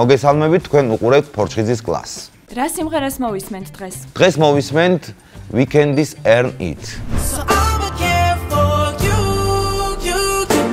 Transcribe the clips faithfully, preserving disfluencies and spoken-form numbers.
მოგესალმებით, თქვენ უყურებთ Portuguese class. რა სიმღერას მოვისმენთ დღეს? დღეს მოვისმენთ Weekend's Earn It. So I'ma care for you, you, you.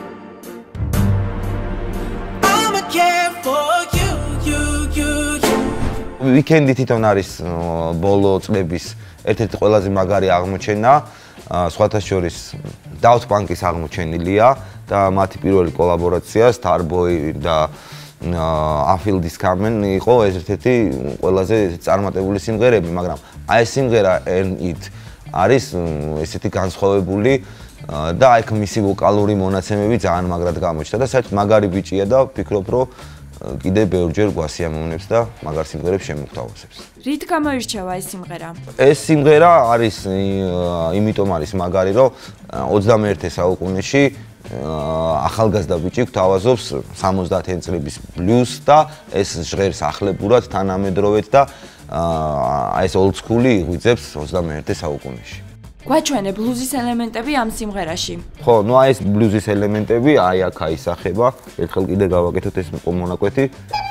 I'ma care for you, you, you, you. Weekend თვითონ არის ბოლო წლების ერთ-ერთი ყველაზე მაგარი აღმოჩენა, სხვათა შორის Daft Punk-ის აღმოჩენილია და მათი პირველი კოლაბორაცია Starboy და Afield-ის Kamen იყო ერთ-ერთი ყველაზე წარმატებული სიმღერები, მაგრამ აი ეს სიმღერა Earn It არის ესეთი განსხვავებული და აი მისი ვოკალური მონაცემები ძალიან მაგრად გამოჩნდა და საერთოდ მაგარი ბიჭია და ვფიქრობ, რომ კიდე ბევრჯერ გვასიამოვნებს და მაგარ სიმღერებს შემოგთავაზებს. რით გამოირჩევა ეს სიმღერა? ეს სიმღერა არის იმიტომ არის მაგარი, რომ ოცდამეერთე საუკუნეში ახალგაზრდა ბიჭი გვთავაზობს სამოცდაათი წლების ბლუზს და ეს ჟღერს ახლებურად თანამედროვედ და აი ეს old school-ი იღვიძებს ოცდამეერთე საუკუნეში. გვაჩვენე ბლუზის ელემენტები ამ სიმღერაში. ხო, ნუ აი ეს ბლუზის ელემენტები აი აქ აისახება. ერთხელ კიდე გავაკეთოთ ეს მონაკვეთი.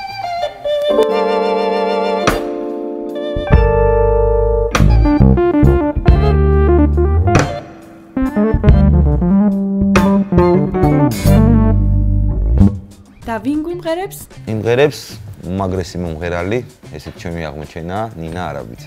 და ვინ გვიმღერებს? იმღერებს უმაგრესი მომღერალი, ესეც ჩემი აღმოჩენა, ნინა არაბიძე.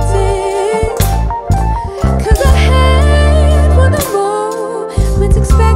Expect